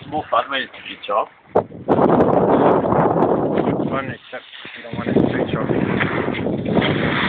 small fun when it's a good job. Fun, except you don't want it to be choppy.